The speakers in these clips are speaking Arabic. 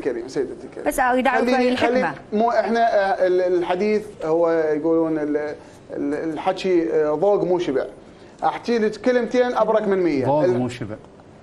الكريمه سيدتي الكريمه، بس اريد اعرف الحكمه. مو احنا الحديث هو يقولون الحكي ذوق مو شبع. احكي لك كلمتين ابرك من 100. ذوق مو شبع.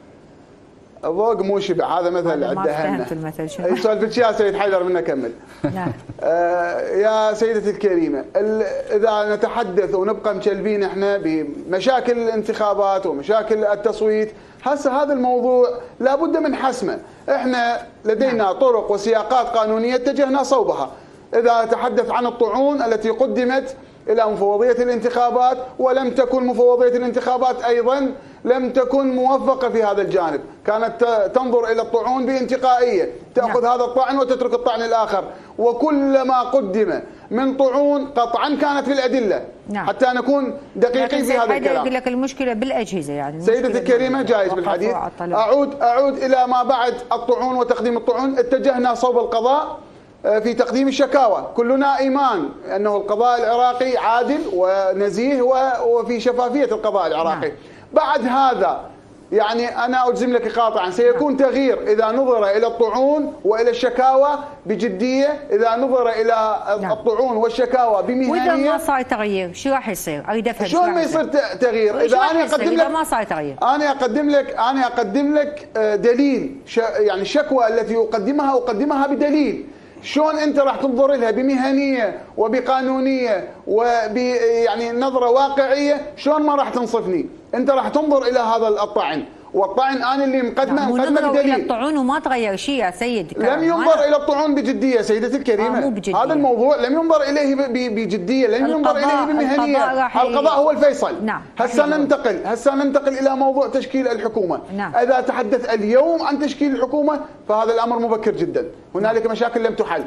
ذوق مو شبع، هذا مثل عندها. ما فهمت المثل شنو؟ سولفتك يا سيد حيدر من اكمل. نعم. يا سيدتي الكريمه، اذا نتحدث ونبقى مشلبين احنا بمشاكل الانتخابات ومشاكل التصويت، هسه هذا الموضوع لابد من حسمه. احنا لدينا طرق وسياقات قانونيه اتجهنا صوبها. اذا نتحدث عن الطعون التي قدمت الى مفوضيه الانتخابات، ولم تكن مفوضيه الانتخابات ايضا لم تكن موفقه في هذا الجانب، كانت تنظر الى الطعون بانتقائيه، تاخذ هذا الطعن وتترك الطعن الاخر، وكل ما قدم من طعون قطعا كانت في الادله. حتى نكون دقيقين في هذا الكلام. يقول لك المشكله بالاجهزه، يعني سيدتي الكريمه جايز بالحديث. اعود الى ما بعد الطعون وتقديم الطعون. اتجهنا صوب القضاء في تقديم الشكاوى، كلنا ايمان انه القضاء العراقي عادل ونزيه وفي شفافيه القضاء العراقي. بعد هذا يعني انا اجزم لك قاطعا سيكون تغيير اذا نظر الى الطعون والى الشكاوى بجديه، اذا نظر الى الطعون والشكاوى بمهنيه. واذا ما صار تغيير شو راح يصير؟ اريد افهم شلون ما يصير تغيير؟ اذا انا اقدم لك، ما صار تغيير، انا اقدم لك دليل، يعني الشكوى التي اقدمها بدليل. شلون انت راح تنظر لها بمهنيه وبقانونيه يعني نظره واقعيه؟ شلون ما راح تنصفني؟ انت راح تنظر الى هذا الطعن، والطعن انا اللي مقدمه الى الطعون وما تغير شيء يا سيد. لم ينظر الى الطعون بجديه سيدتي الكريمه. مو بجدية. هذا الموضوع لم ينظر اليه بجديه، لم ينظر اليه بمهنيه. القضاء هو الفيصل. نعم. هسه ننتقل الى موضوع تشكيل الحكومه. نعم. اذا تحدث اليوم عن تشكيل الحكومه فهذا الامر مبكر جدا، هنالك مشاكل لم تحل.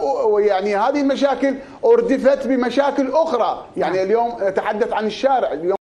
ويعني هذه المشاكل اردفت بمشاكل اخرى، يعني اليوم نتحدث عن الشارع اليوم.